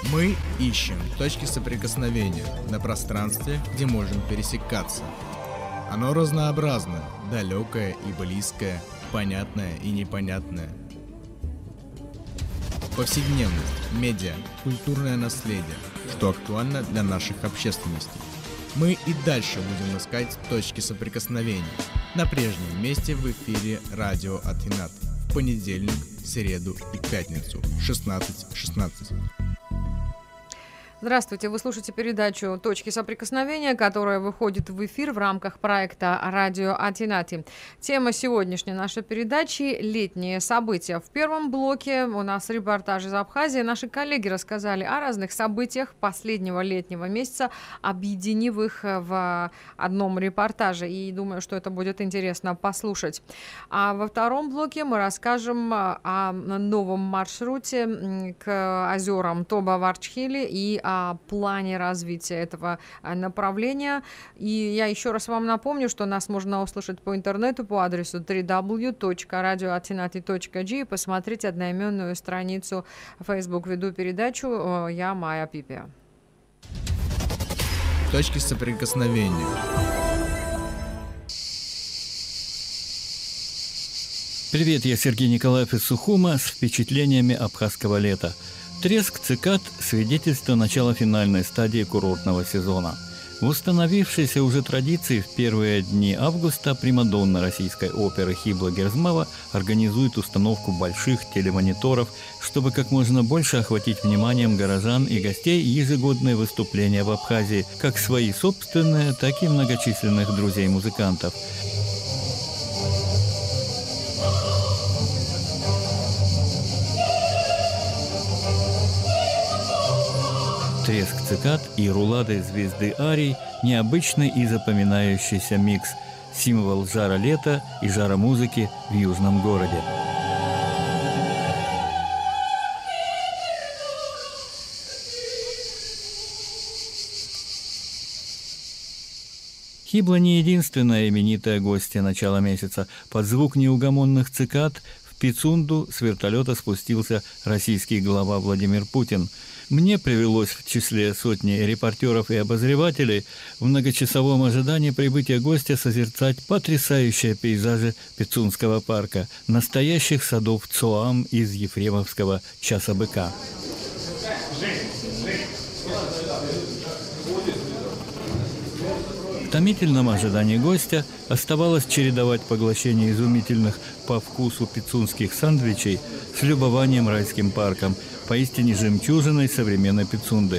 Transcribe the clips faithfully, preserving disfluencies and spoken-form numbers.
Мы ищем точки соприкосновения на пространстве, где можем пересекаться. Оно разнообразно, далекое и близкое, понятное и непонятное. Повседневность, медиа, культурное наследие, что актуально для наших общественностей. Мы и дальше будем искать точки соприкосновения на прежнем месте в эфире радио Атинат в понедельник, среду и пятницу в шестнадцать шестнадцать. Здравствуйте, вы слушаете передачу «Точки соприкосновения», которая выходит в эфир в рамках проекта «Радио Атинати». Тема сегодняшней нашей передачи – летние события. В первом блоке у нас репортаж из Абхазии. Наши коллеги рассказали о разных событиях последнего летнего месяца, объединив их в одном репортаже. И думаю, что это будет интересно послушать. А во втором блоке мы расскажем о новом маршруте к озерам Тоба-Варчхили и о плане развития этого направления. И я еще раз вам напомню, что нас можно услышать по интернету по адресу дабл ю дабл ю дабл ю точка радио атинати точка джи и посмотреть одноименную страницу Facebook. Веду передачу я, Майя Пипия. Точки соприкосновения. Привет, я Сергей Николаев из Сухума с впечатлениями абхазского лета. Треск цикад – свидетельство начала финальной стадии курортного сезона. В установившейся уже традиции в первые дни августа примадонна российской оперы Хибла Герзмава организует установку больших телемониторов, чтобы как можно больше охватить вниманием горожан и гостей ежегодные выступления в Абхазии, как свои собственные, так и многочисленных друзей-музыкантов. Треск цикад и рулады звезды Арий – необычный и запоминающийся микс, символ жара лета и жара музыки в южном городе. Хибла не единственная именитая гостья начала месяца. Под звук неугомонных цикад в Пицунду с вертолета спустился российский глава Владимир Путин. Мне привелось в числе сотни репортеров и обозревателей в многочасовом ожидании прибытия гостя созерцать потрясающие пейзажи Пицунского парка, настоящих садов Цоам из Ефремовского часа быка. В томительном ожидании гостя оставалось чередовать поглощение изумительных по вкусу пицунских сандвичей с любованием райским парком, поистине жемчужиной современной Пицунды.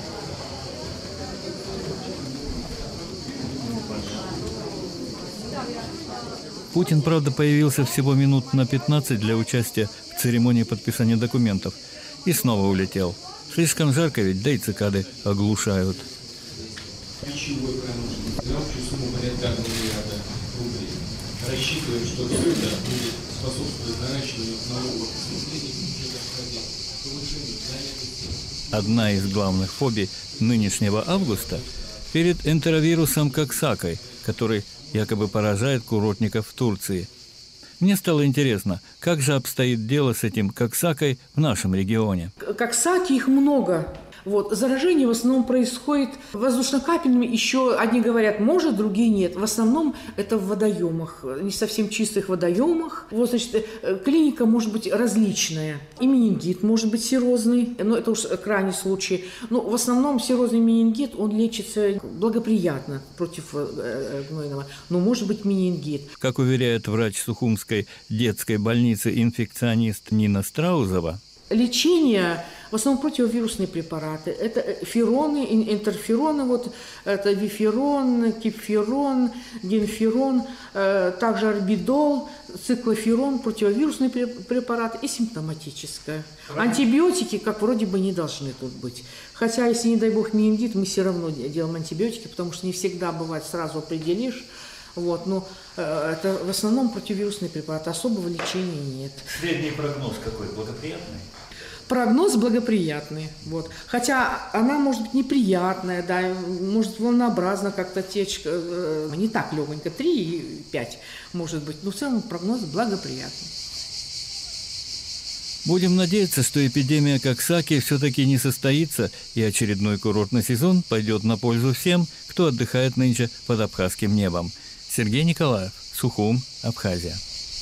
Путин, правда, появился всего минут на пятнадцать для участия в церемонии подписания документов и снова улетел. Слишком жарко ведь, да и цикады оглушают. Пищевой промышленности на общую сумму порядка миллиарда рублей. Рассчитываем, что все это будет способствовать наращиванию налоговых поступлений в бюджет Абхазии, повышению занятости. Одна из главных фобий нынешнего августа перед энтеровирусом Коксакой, который якобы поражает курортников в Турции. Мне стало интересно, как же обстоит дело с этим Коксакой в нашем регионе. Коксаки их много. Вот. Заражение в основном происходит воздушно-капельными. Еще одни говорят, может, другие нет. В основном это в водоемах, не совсем чистых водоемах. Вот, значит, клиника может быть различная. И менингит может быть серозный, но это уж крайний случай. Но в основном серозный менингит, он лечится благоприятно против гнойного. Но может быть менингит. Как уверяет врач Сухумской детской больницы инфекционист Нина Страузова, лечение в основном противовирусные препараты. Это фероны, интерфероны, вот это виферон, кипферон, генферон, э, также орбидол, циклоферон, противовирусные препараты и симптоматическое. Антибиотики, как вроде бы, не должны тут быть. Хотя, если, не дай бог, менингит, мы все равно делаем антибиотики, потому что не всегда бывает сразу определишь. Вот, но э, это в основном противовирусные препараты, особого лечения нет. Средний прогноз какой? Благоприятный? Прогноз благоприятный, вот. Хотя она может быть неприятная, да, может волнообразно как-то течь, э, не так легонько, три и пять может быть, но в целом прогноз благоприятный. Будем надеяться, что эпидемия Коксаки все-таки не состоится, и очередной курортный сезон пойдет на пользу всем, кто отдыхает нынче под абхазским небом. Сергей Николаев, Сухум, Абхазия.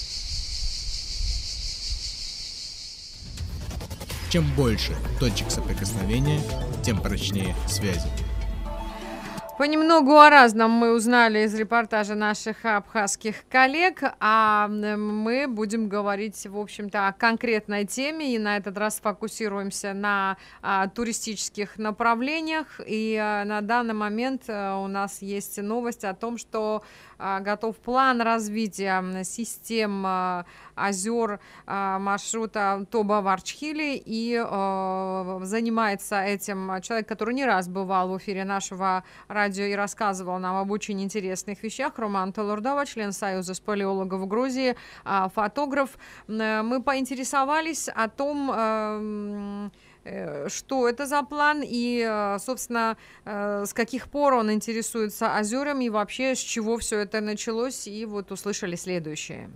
Чем больше точек соприкосновения, тем прочнее связи. Понемногу о разном мы узнали из репортажа наших абхазских коллег, а мы будем говорить, в общем-то, о конкретной теме, и на этот раз фокусируемся на а, туристических направлениях. И а, на данный момент а, у нас есть новость о том, что а, готов план развития систем а, озер а, маршрута Тоба-Варчхили, и а, занимается этим человек, который не раз бывал в эфире нашего радио и рассказывал нам об очень интересных вещах. Роман Толурдова, член Союза спелеологов Грузии, фотограф. Мы поинтересовались о том, что это за план и, собственно, с каких пор он интересуется озерами и вообще с чего все это началось. И вот услышали следующее.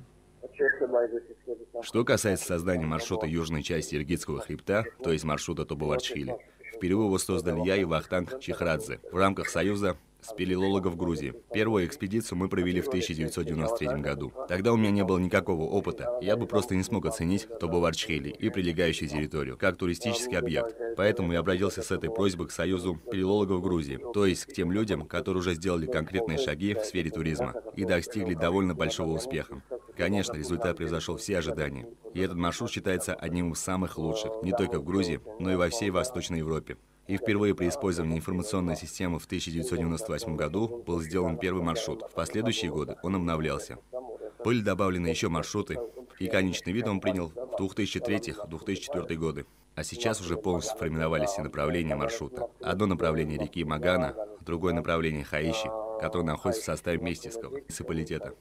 Что касается создания маршрута южной части Иргитского хребта, то есть маршрута Тоба-Варчхили, впервые его создали я и Вахтанг Чихрадзе в рамках Союза спелеологов Грузии. Первую экспедицию мы провели в тысяча девятьсот девяносто третьем году. Тогда у меня не было никакого опыта, я бы просто не смог оценить Тоба-Варчхили и прилегающую территорию как туристический объект. Поэтому я обратился с этой просьбой к Союзу спелеологов Грузии, то есть к тем людям, которые уже сделали конкретные шаги в сфере туризма и достигли довольно большого успеха. Конечно, результат превзошел все ожидания. И этот маршрут считается одним из самых лучших, не только в Грузии, но и во всей Восточной Европе. И впервые при использовании информационной системы в тысяча девятьсот девяносто восьмом году был сделан первый маршрут. В последующие годы он обновлялся. Были добавлены еще маршруты, и конечный вид он принял в две тысячи третьем — две тысячи четвёртом годы. А сейчас уже полностью сформировались все направления маршрута. Одно направление реки Магана, другое направление Хаиши, которое находится в составе Местиского муниципалитета.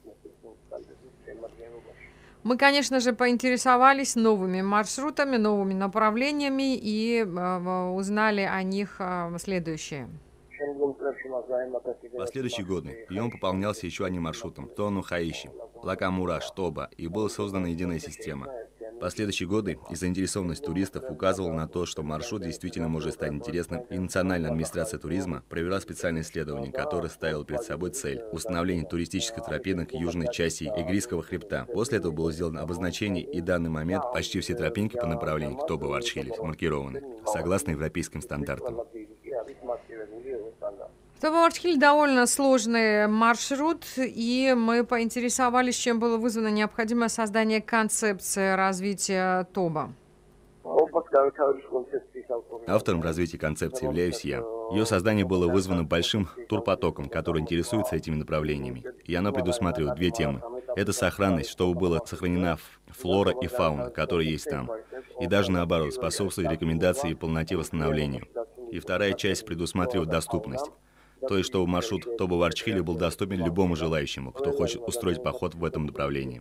Мы, конечно же, поинтересовались новыми маршрутами, новыми направлениями и э, узнали о них э, следующее. В последующие годы прием пополнялся еще одним маршрутом – Тону Хаиши, Лакамураш, Тоба, и была создана единая система. В последующие годы и заинтересованность туристов указывала на то, что маршрут действительно может стать интересным, и Национальная администрация туризма провела специальное исследование, которое ставило перед собой цель – установление туристических тропинок южной части Игрийского хребта. После этого было сделано обозначение, и в данный момент почти все тропинки по направлению к Тоба-Варчхили маркированы, согласно европейским стандартам. Тоба-Варчхили довольно сложный маршрут, и мы поинтересовались, чем было вызвано необходимое создание концепции развития Тоба. Автором развития концепции являюсь я. Ее создание было вызвано большим турпотоком, который интересуется этими направлениями. И оно предусматривает две темы. Это сохранность, чтобы была сохранена флора и фауна, которые есть там. И даже наоборот, способствует рекомендации и полноте восстановлению. И вторая часть предусматривает доступность. То есть, чтобы маршрут Тоба-Варчхили был доступен любому желающему, кто хочет устроить поход в этом направлении.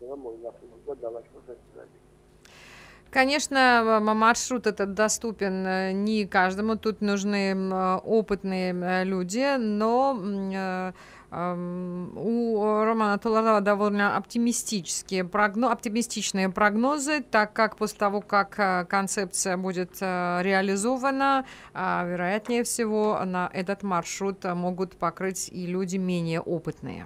Конечно, маршрут этот доступен не каждому, тут нужны опытные люди, но у Романа Толурдова довольно оптимистические прогноз, оптимистичные прогнозы, так как после того, как концепция будет реализована, вероятнее всего на этот маршрут могут покрыть и люди менее опытные.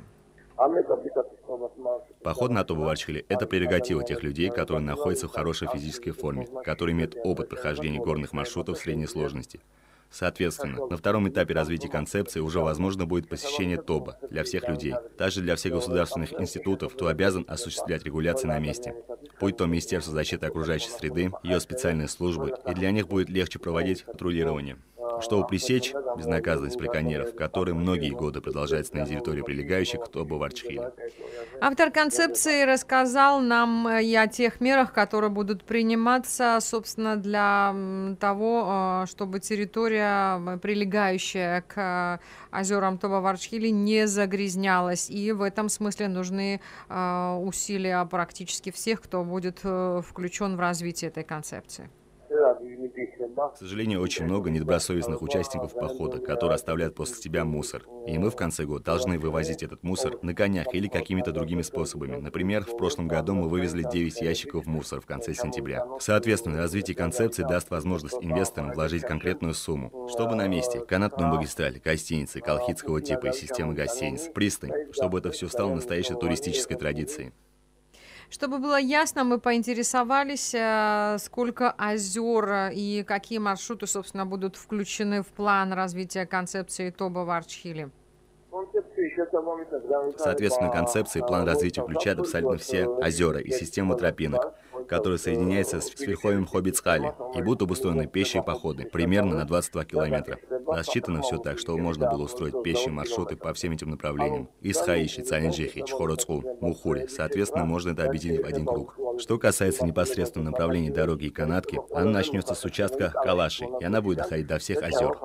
Поход на Тоба-Варчхили – это прерогатива тех людей, которые находятся в хорошей физической форме, которые имеют опыт прохождения горных маршрутов средней сложности. Соответственно, на втором этапе развития концепции уже возможно будет посещение Тоба для всех людей. Также для всех государственных институтов, кто обязан осуществлять регуляции на месте. Будь то Министерство защиты окружающей среды, ее специальные службы, и для них будет легче проводить патрулирование. Чтобы пресечь безнаказанность браконьеров, которые многие годы продолжаются на территории прилегающих к Тоба-Варчхили. Автор концепции рассказал нам и о тех мерах, которые будут приниматься, собственно, для того, чтобы территория, прилегающая к озерам Тоба-Варчхили, не загрязнялась. И в этом смысле нужны усилия практически всех, кто будет включен в развитие этой концепции. К сожалению, очень много недобросовестных участников похода, которые оставляют после себя мусор. И мы в конце года должны вывозить этот мусор на конях или какими-то другими способами. Например, в прошлом году мы вывезли девять ящиков мусора в конце сентября. Соответственно, развитие концепции даст возможность инвесторам вложить конкретную сумму, чтобы на месте канатную магистраль, гостиницы колхидского типа и системы гостиниц, пристань, чтобы это все стало настоящей туристической традицией. Чтобы было ясно, мы поинтересовались, сколько озер и какие маршруты, собственно, будут включены в план развития концепции Тоба в Арчхиле. Соответственно, концепции план развития включает абсолютно все озера и систему тропинок, которые соединяются с верховьем Хоббитсхали и будут обустроены пешие походы примерно на двадцать два километра. Рассчитано все так, чтобы можно было устроить пешие маршруты по всем этим направлениям. Из Хаиши, Цалинджихи, Чхороцку, Мухури. Соответственно, можно это объединить в один круг. Что касается непосредственного направления дороги и канатки, она начнется с участка Калаши, и она будет доходить до всех озер.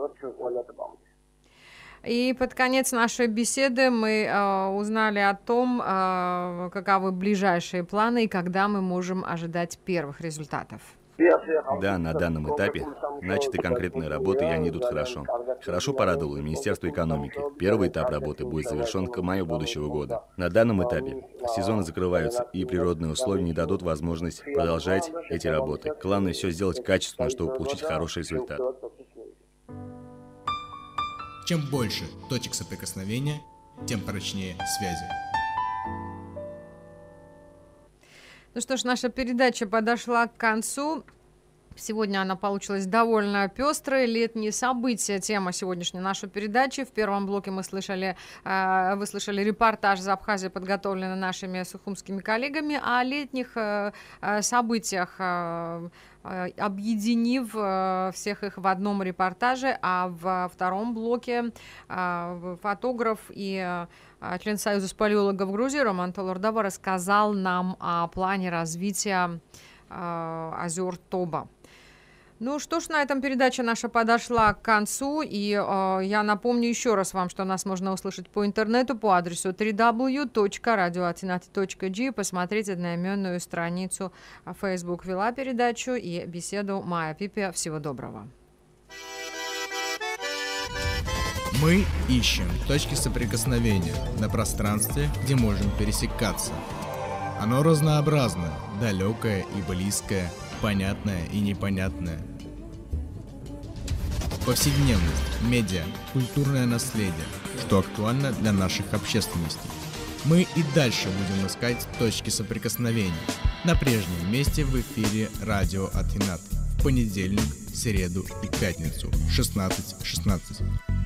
И под конец нашей беседы мы э, узнали о том, э, каковы ближайшие планы и когда мы можем ожидать первых результатов. Да, на данном этапе начаты конкретные работы, и они идут хорошо. Хорошо порадовало Министерство экономики. Первый этап работы будет завершен к маю будущего года. На данном этапе сезоны закрываются, и природные условия не дадут возможность продолжать эти работы. Главное все сделать качественно, чтобы получить хороший результат. Чем больше точек соприкосновения, тем прочнее связи. Ну что ж, наша передача подошла к концу. Сегодня она получилась довольно пестрой. Летние события — тема сегодняшней нашей передачи. В первом блоке мы слышали, э, вы слышали репортаж из Абхазии, подготовленный нашими сухумскими коллегами, о летних э, событиях, э, объединив э, всех их в одном репортаже. А во втором блоке э, фотограф и э, член Союза спелеологов Грузии Роман Толордова рассказал нам о плане развития э, озер Тоба. Ну что ж, на этом передача наша подошла к концу, и э, я напомню еще раз вам, что нас можно услышать по интернету по адресу дабл ю дабл ю дабл ю точка радио атинати точка джи, посмотреть одноименную страницу Facebook вела передачу и беседу Майя Пипи. Всего доброго. Мы ищем точки соприкосновения на пространстве, где можем пересекаться. Оно разнообразно, далекое и близкое, понятное и непонятное. Повседневность, медиа, культурное наследие, что актуально для наших общественностей. Мы и дальше будем искать точки соприкосновения на прежнем месте в эфире радио Атинат в понедельник, среду и пятницу шестнадцать шестнадцать.